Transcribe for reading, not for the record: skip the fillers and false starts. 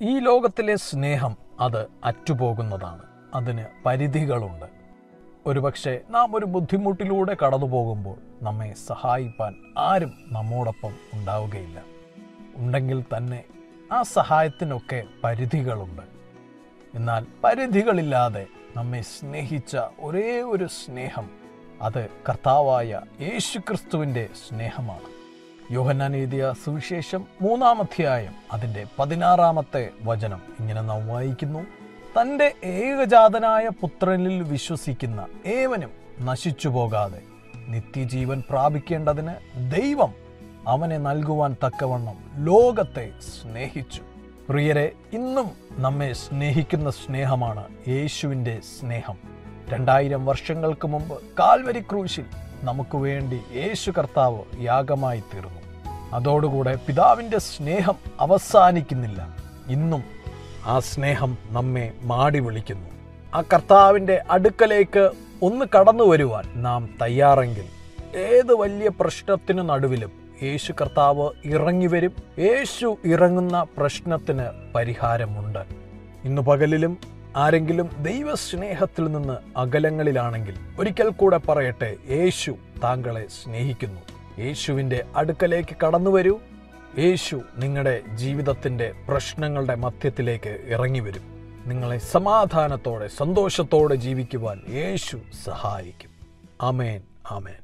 ഈ ലോകത്തിലെ സ്നേഹം അത് അറ്റുപോകുന്നതാണ്. അതിന് പരിധികളുണ്ട്. ഒരുപക്ഷെ നാം ഒരു ബുദ്ധിമുട്ടിലൂടെ കടന്നു പോകുമ്പോൾ നമ്മെ സഹായിപ്പാൻ ആരും നമ്മോടൊപ്പം ഉണ്ടാവുകയില്ല. ഉണ്ടെങ്കിൽ തന്നെ ആ സഹായത്തിനൊക്കെ പരിധികളുണ്ട്. എന്നാൽ പരിധികളില്ലാതെ നമ്മെ സ്നേഹിച്ച ഒരേ ഒരു സ്നേഹം അത് കർത്താവായ യേശുക്രിസ്തുവിൻ്റെ സ്നേഹമാണ്. യോഹന്നാൻ എഴുതിയ സുവിശേഷം 3-ാം അധ്യായം അതിൻ്റെ 16-ാമത്തെ വചനം ഇങ്ങനെ നാം വായിക്കുന്നു: തൻ്റെ ഏകജാതനായ പുത്രനിൽ വിശ്വസിക്കുന്ന ഏവനും നശിച്ചു പോകാതെ നിത്യജീവൻ പ്രാപിക്കേണ്ടതിന് ദൈവം അവനെ നൽകുവാൻ തക്കവണ്ണം ലോകത്തെ സ്നേഹിച്ചു. പ്രിയരെ, ഇന്നും നമ്മെ സ്നേഹിക്കുന്ന സ്നേഹമാണ് യേശുവിൻ്റെ സ്നേഹം. 2000 വർഷങ്ങൾക്ക് മുമ്പ് കാൽവരി ക്രൂശിൽ നമുക്ക് വേണ്ടി യേശു കർത്താവ് യാഗമായി തീർന്നു. അതോടുകൂടെ പിതാവിൻ്റെ സ്നേഹം അവസാനിക്കുന്നില്ല. ഇന്നും ആ സ്നേഹം നമ്മെ മാടി വിളിക്കുന്നു. ആ കർത്താവിൻ്റെ അടുക്കലേക്ക് ഒന്ന് കടന്നു വരുവാൻ നാം തയ്യാറെങ്കിൽ ഏത് വലിയ പ്രശ്നത്തിനു നടുവിലും യേശു കർത്താവ് ഇറങ്ങി വരും. യേശു ഇറങ്ങുന്ന പ്രശ്നത്തിന് പരിഹാരമുണ്ട്. ഇന്നു പകലിലും ആരെങ്കിലും ദൈവസ്നേഹത്തിൽ നിന്ന് അകലങ്ങളിലാണെങ്കിൽ ഒരിക്കൽ കൂടെ പറയട്ടെ, യേശു താങ്കളെ സ്നേഹിക്കുന്നു. യേശുവിൻ്റെ അടുക്കലേക്ക് കടന്നു വരൂ. യേശു നിങ്ങളുടെ ജീവിതത്തിൻ്റെ പ്രശ്നങ്ങളുടെ മധ്യത്തിലേക്ക് ഇറങ്ങി വരും. നിങ്ങളെ സമാധാനത്തോടെ സന്തോഷത്തോടെ ജീവിക്കുവാൻ യേശു സഹായിക്കും. ആമേൻ, ആമേൻ.